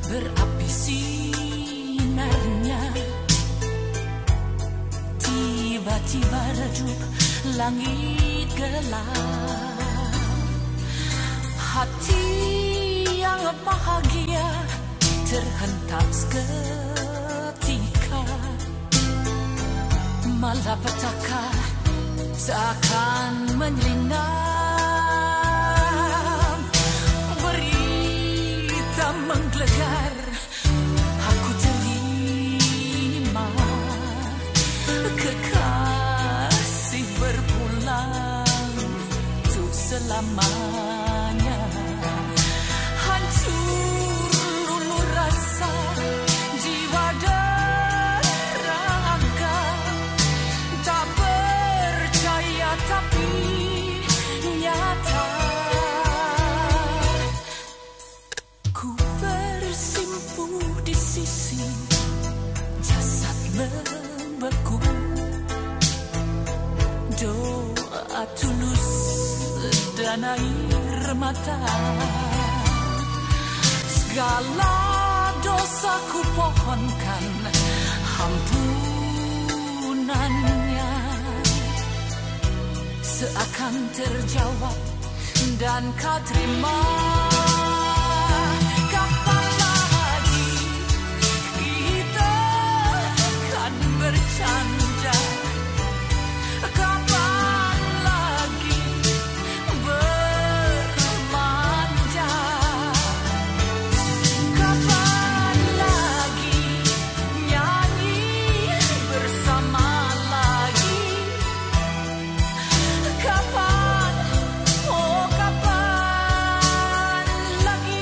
berapi sinarnya, tiba-tiba redup langit gelap. Hati yang bahagia terhentak seketika, malapetaka seakan menyelinap. Berita menggelegar, aku terima, kekasih berpulang untuk selamanya. Hancur luluh rasa jiwa dan raga, tak percaya tapi nyata. Ku bersimpu di sisi jasad membeku, doa tulus dan air mata. Segala dosa ku pohonkan ampunannya, seakan terjawab dan kau terima. Kapan lagi kita kan bercanda? Kapan lagi bermanja? Kapan lagi nyanyi bersama lagi? Kapan, oh kapan lagi?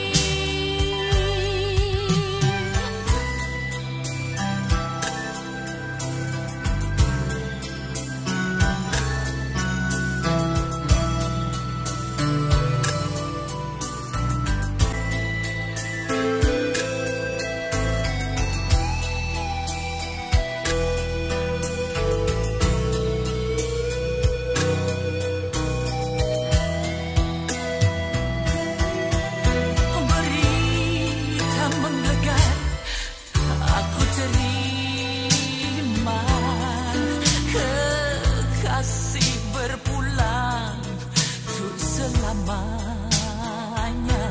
Berita menggelegar, aku terima, kekasih berpulang untuk selamanya.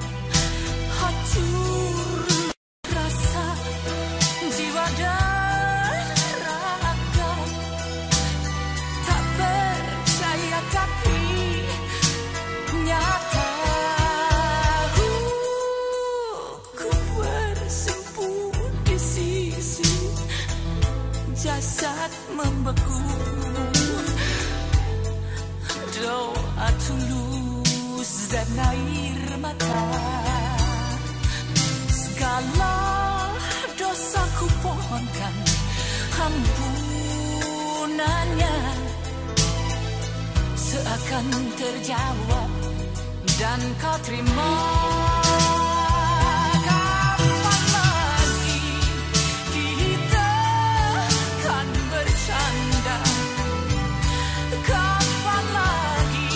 Hancur rasa jiwa dan raga, tak percaya tapi nyata. Ku bersimpu di sisi jasad membeku, doa tulus dan air mata. Segala dosa ku pohonkan ampunannya, seakan terjawab dan kau terima. Kapan lagi kita kan bercanda? Kapan lagi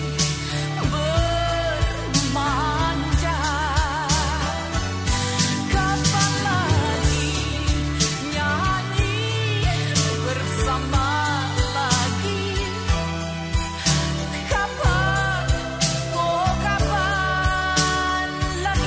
bermanja? Kapan lagi nyanyi bersama lagi? Kapan, oh kapan lagi?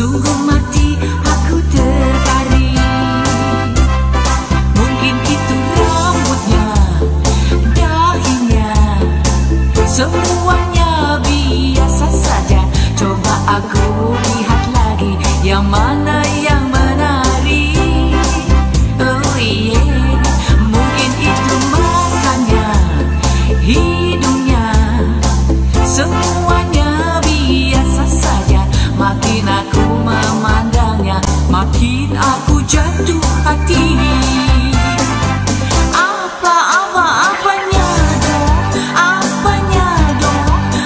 Sungguh mati aku tertarik. Mungkin itu rambutnya, dahinya, semuanya biasa saja. Coba aku lihat lagi, yang mana yang menarik. Oh yeah, mungkin itu matanya, hidungnya, semuanya biasa saja. Makin aku memandangnya, makin aku jatuh hati. Apanya dong,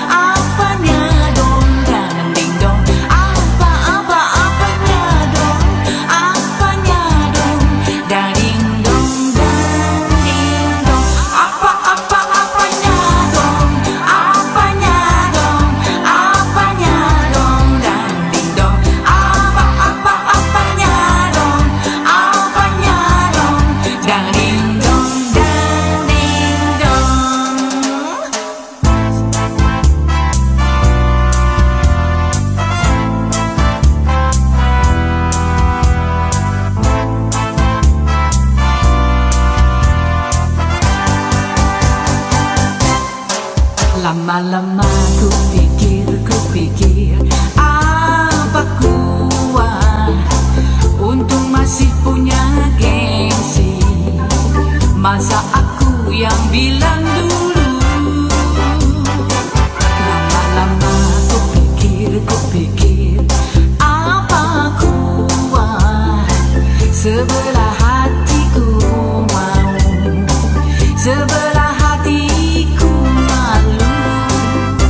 dan ding dong. Apanya dong, dan ding dong, dan ding dong. Apanya dong, dan ding dong. Apanya dong, dan ding dong, dan ding dong. Lama-lama ku pikir, apa kuat untuk masih punya gengsi. Masa aku yang bilang dulu. Lama-lama ku pikir, apa kuat sebelah hatiku mau, sebelah hatiku malu.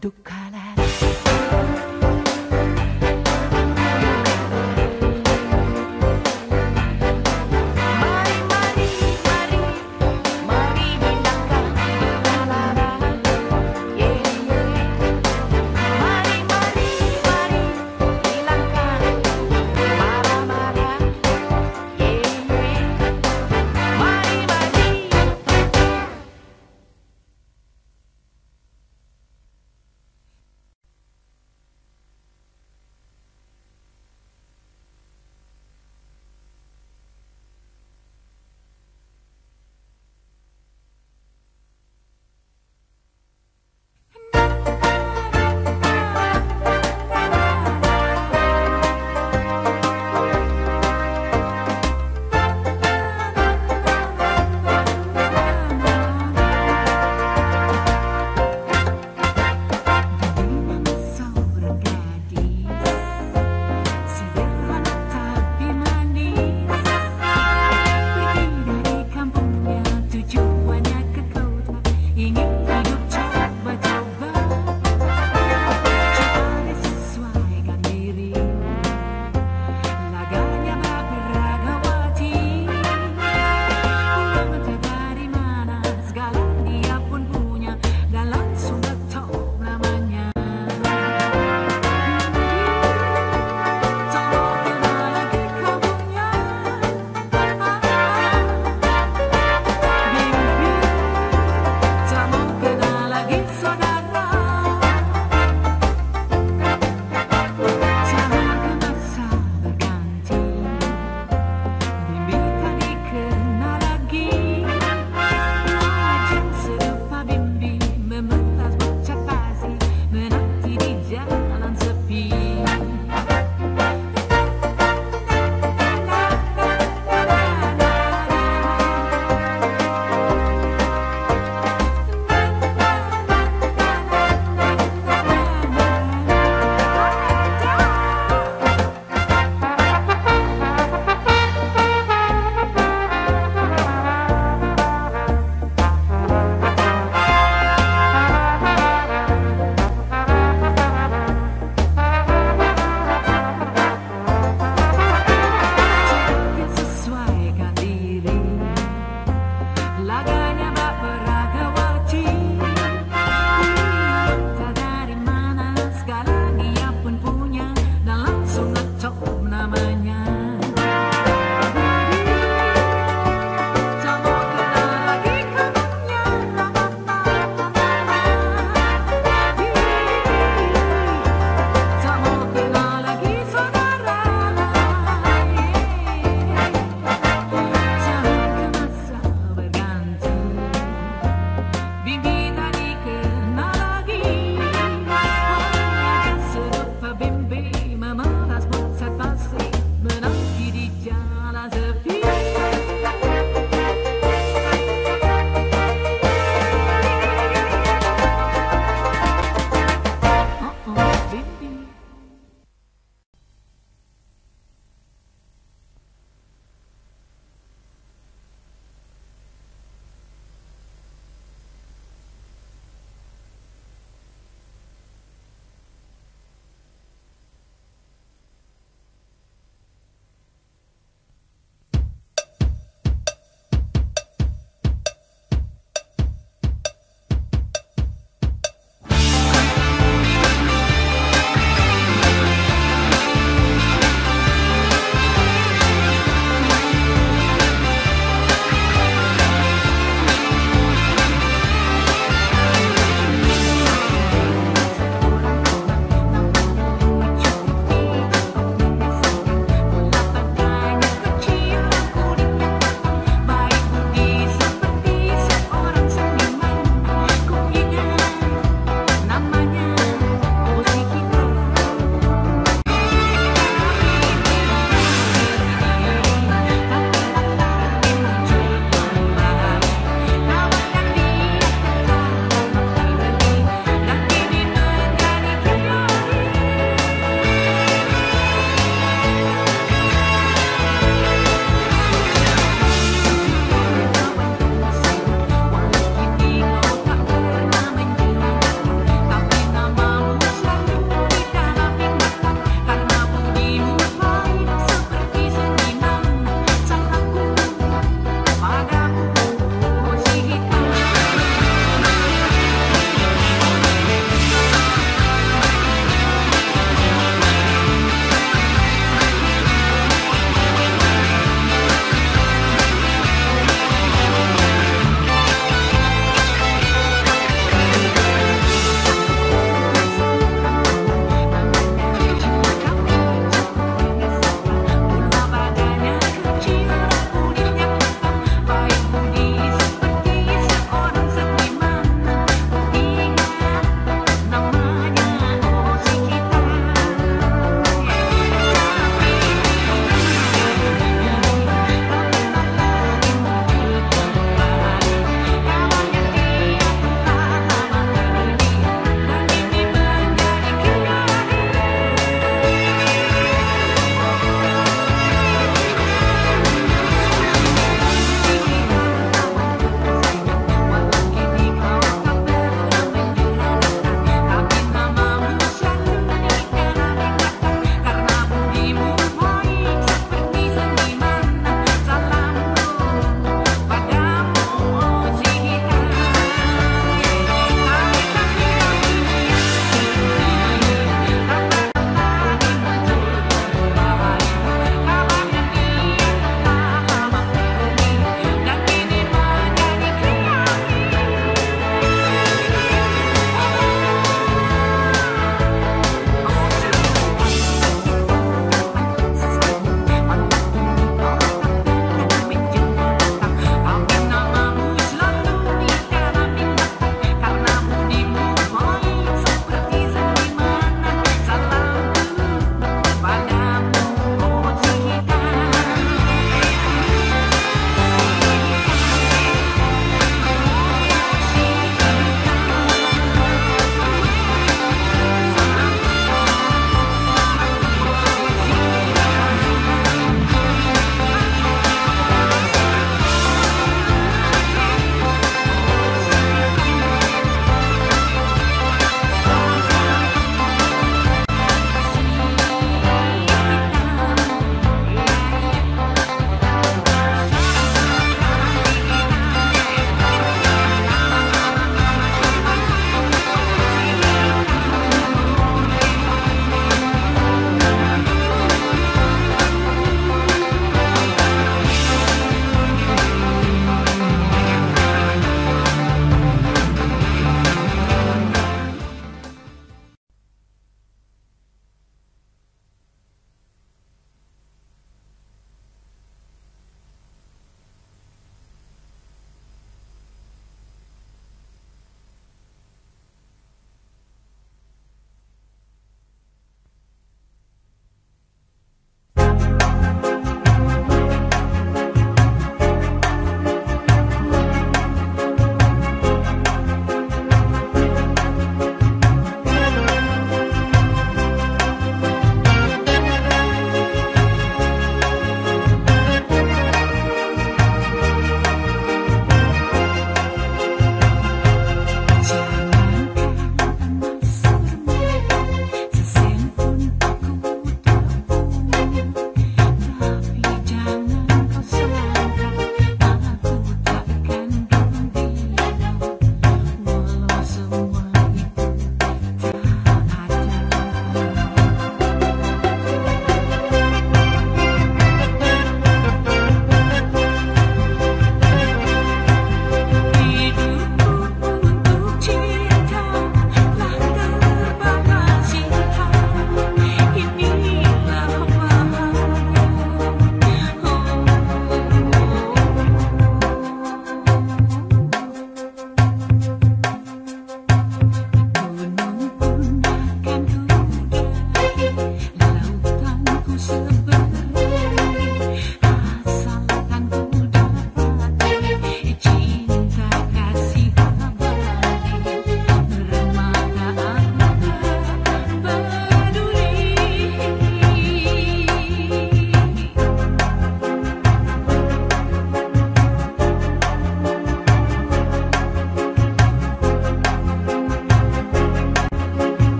Dukalat. Mari, mari, mari, mari hilangkan dukalat. Yeah, yeah. Mari, mari, mari, hilangkan marah-marah. Yeah, yeah. Mari, mari.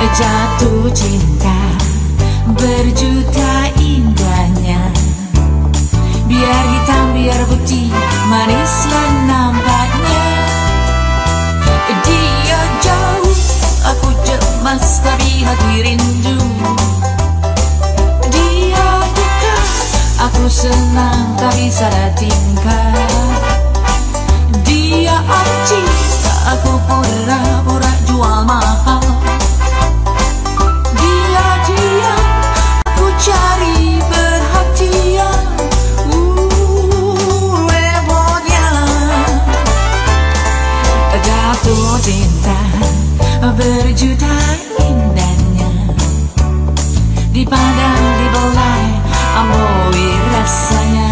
Jatuh cinta berjuta indahnya, biar hitam biar putih manislah nampaknya. Dia jauh, aku cemas tapi hati rindu. Dia dekat, aku senang tapi salah tingkah. Dia aci, aku pura-pura jual mahal. Dia diam, aku cari perhatian. Repotnya jatuh cinta berjuta indahnya, dipandang dibelai amboi rasanya.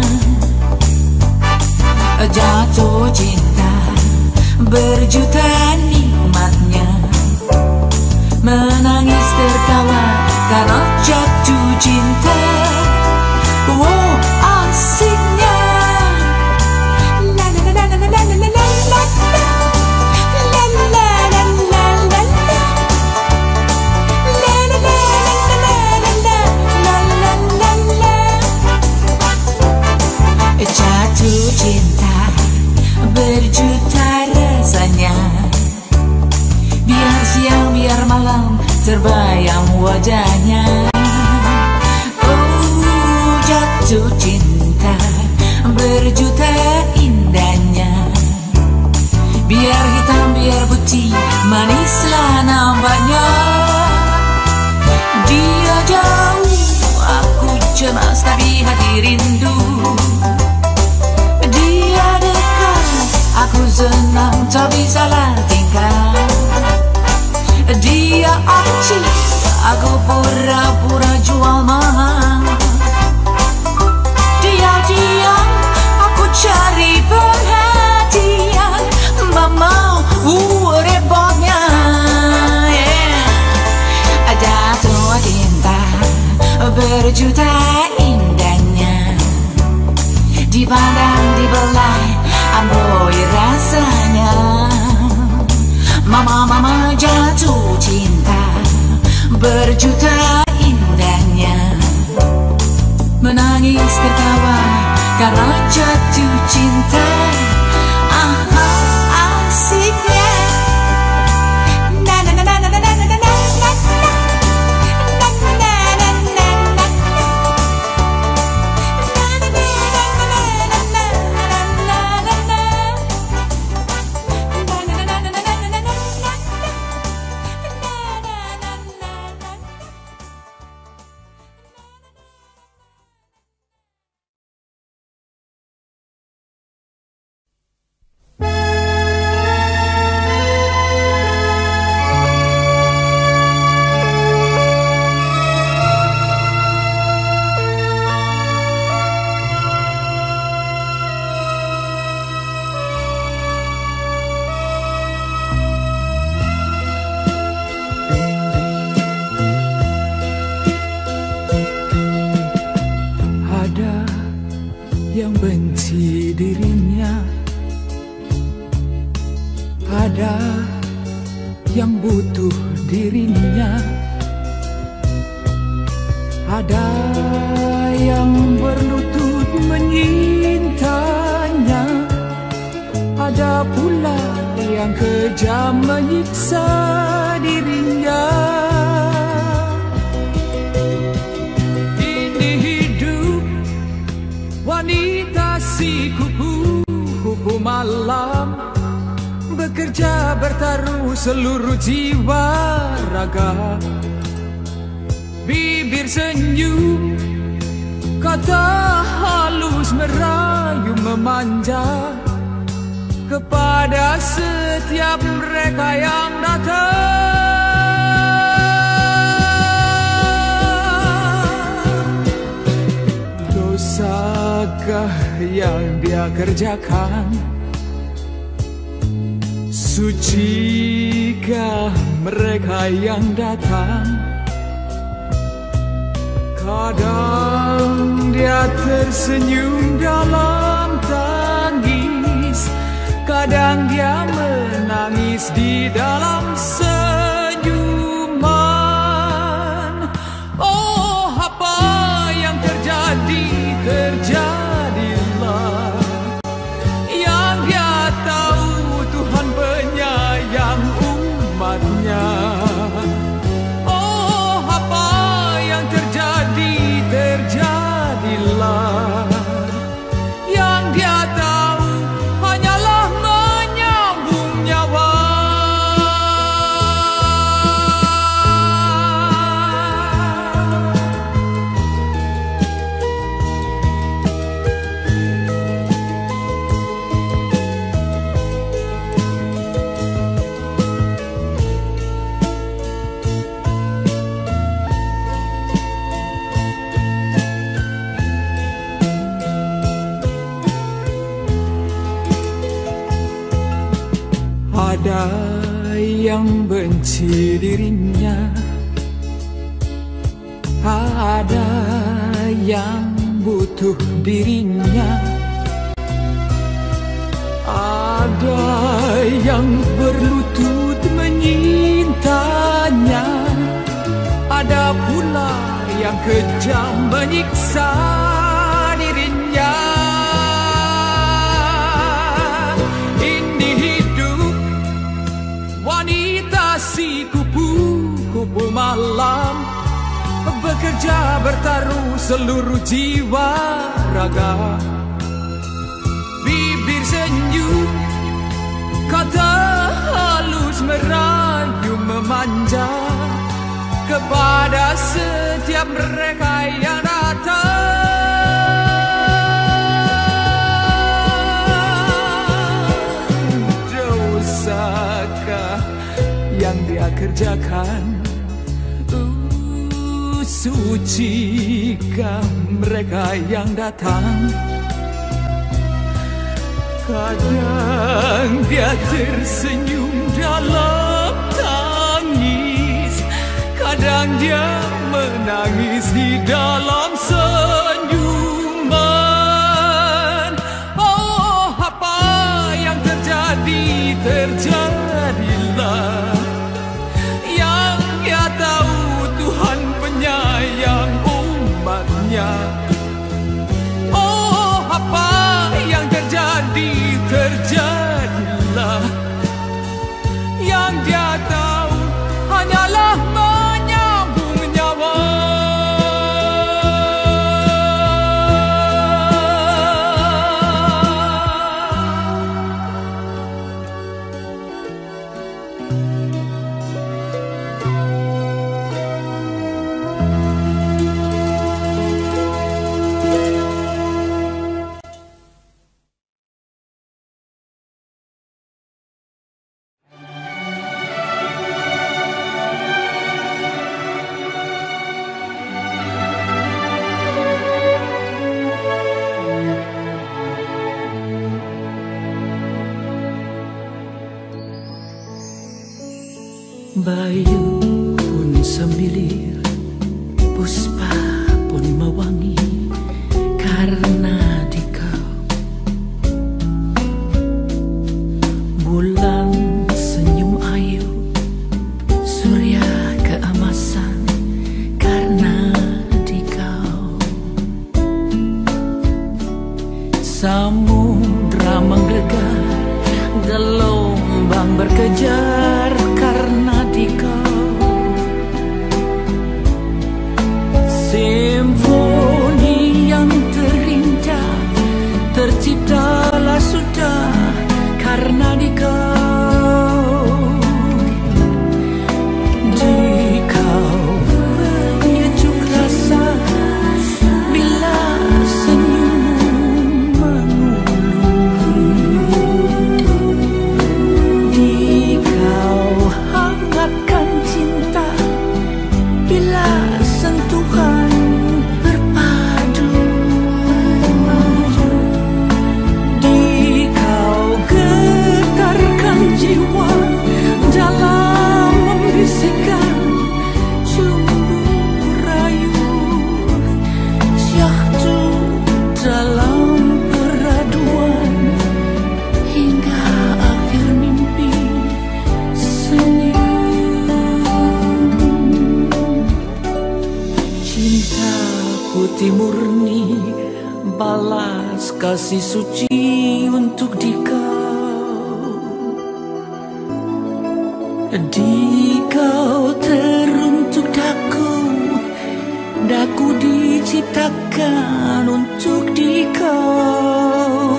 Jatuh cinta berjuta nikmatnya, menangis tertawa karena jatuh cinta. Wow, asiknya. La la la la la la la la la. Jatuh cinta berjuta rasanya, biar siang biar malam terbayang wajahnya. Oh, jatuh cinta berjuta indahnya, biar hitam biar putih manislah nampaknya. Dia jauh, aku cemas tapi hati rindu. Dia dekat, aku senang tapi salah tingkah. Dia aci, aku pura-pura jual mahal. Dia diam, aku cari perhatian. Mama, repotnya, jatuh cinta berjuta indahnya, dipandang dibelai amboi rasanya. Mama jatuh cinta berjuta indahnya, menangis tertawa karena jatuh cinta. Aha, asiknya. Na na na na na na na na na na. Ada yang butuh dirinya, ada yang berlutut menyintanya, ada pula yang kejam menyiksa dirinya. Ini hidup wanita si kupu-kupu malam, bekerja bertaruh seluruh jiwa raga. Bibir senyum, kata halus merayu memanja kepada setiap mereka yang datang. Dosakah yang dia kerjakan? Sucikah mereka yang datang? Kadang dia tersenyum dalam tangis, kadang dia menangis di dalam senyuman. yang benci dirinya, ada yang butuh dirinya, ada yang berlutut menyintanya, ada pula yang kejam menyiksa dirinya. Ini hidup wanita si kupu-kupu malam, bekerja bertaruh seluruh jiwa raga. Bibir senyum, kata halus merayu memanja kepada setiap mereka yang datang. Dosakah yang dia kerjakan? Sucikah mereka yang datang? Kadang dia tersenyum dalam tangis, kadang dia menangis di dalam senyuman. Oh, apa yang terjadi, terjadilah. Yang dia tahu Tuhan penyayang umatnya. Oh, apa yang terjadi, terjadilah. Yang dia tahu hanyalah menyambung nyawa. Bayu pun semilir, puspa pun mewangi karena dikau. Bulan senyum ayu, surya keemasan karena dikau. Samudra menggelegar, gelombang berkejar karena dikau. Simfoni yang terindah terciptalah sudah karena dikau. Dikau menyejuk rasa bila senyum mengulur. Dikau hangatkan cinta bila sentuhan berpadu. Dikau getarkan jiwa dalam membisikkan cumbu rayu. Syahdu dalam peraduan hingga akhir mimpi senyum. Cinta putih murni, balas kasih suci untuk dikau. Dikau teruntuk daku, daku diciptakan untuk dikau.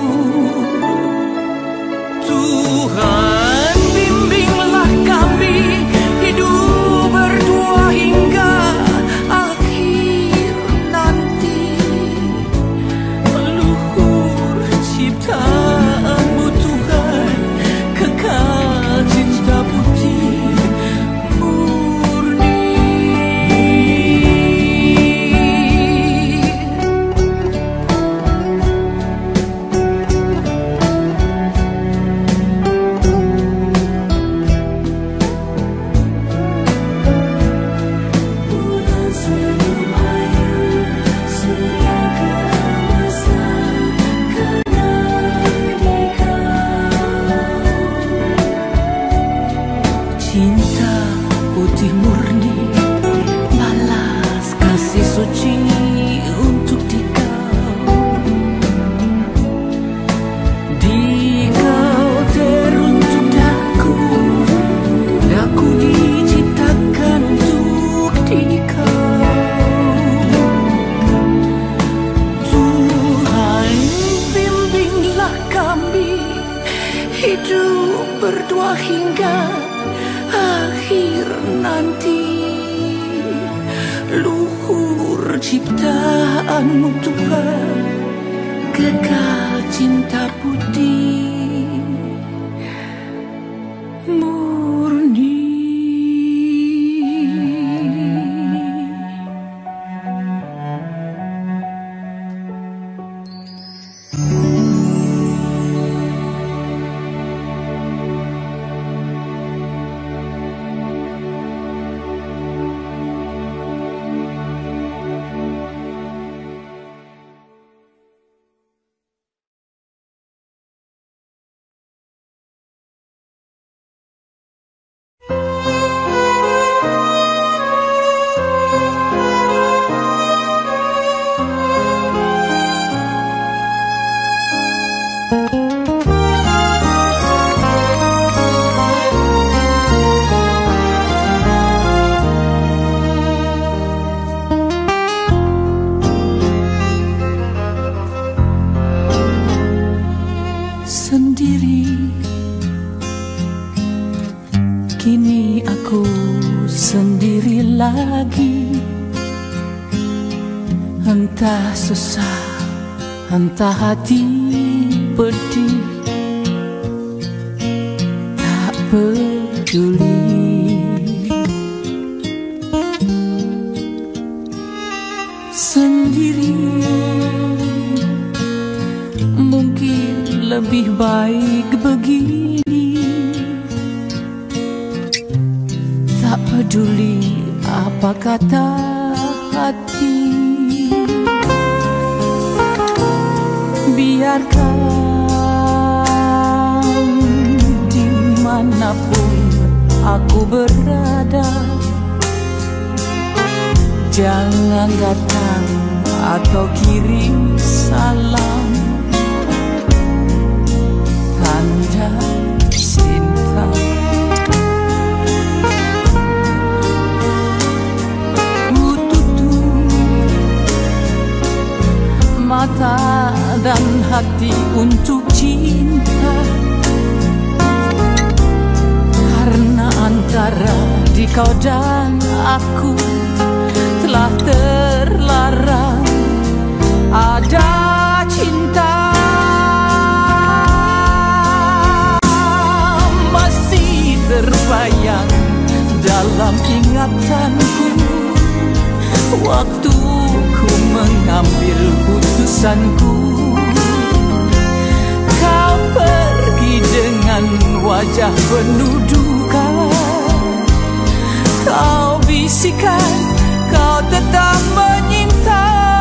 Tuhan bimbinglah kami hidup berdua hingga akhir nanti. Leluhur ciptaanmu Tuhan, kekal cinta putih murni. murni, balas kasih suci untuk dikau. Di kau teruntuk daku, daku diciptakan untuk dikau. Tuhan bimbinglah kami hidup berdua hingga akhir nanti. Luhur ciptaanmu Tuhan, kekal cinta putih murni. Sendiri, kini aku sendiri lagi. Entah susah, entah hati pedih, tak peduli. Sendiri mungkin lebih baik begini, tak peduli apa kata hati. Biarkan dimanapun aku berada, jangan datang atau kirim salam tanda cinta. Ku tutup mata dan hati untuk cinta, karena antara di kau dan aku telah terlarang ada cinta. Masih terbayang dalam ingatanku waktu ku mengambil putusanku. Kau pergi dengan wajah penuh duka, kau bisikan kau tetap menyinta.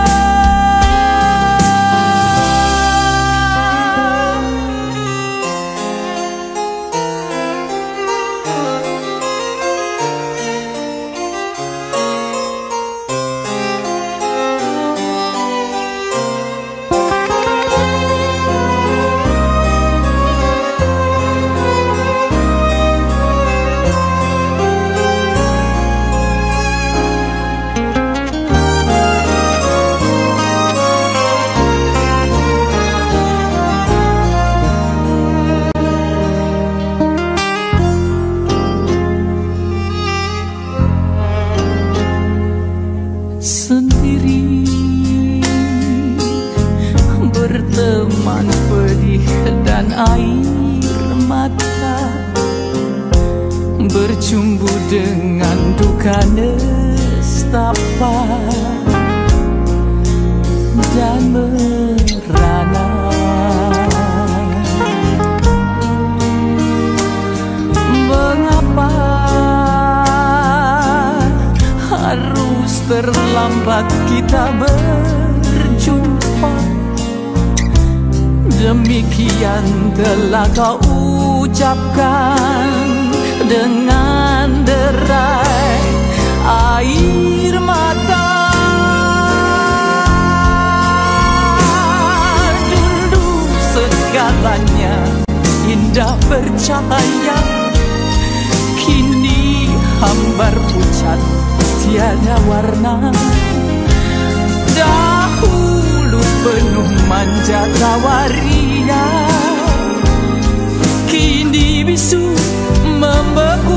Sendiri berteman pedih dan air mata, bercumbu dengan duka nestapa dan merana. Mengapa harus terlambat kita berjumpa? Demikian telah kau ucapkan dengan derai bercahaya, kini hambar pucat tiada warna. Dahulu penuh manja tawaria, kini bisu membeku